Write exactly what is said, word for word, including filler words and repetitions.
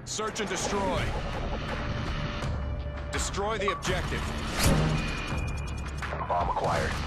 Search and destroy. Destroy the objective. Bomb acquired.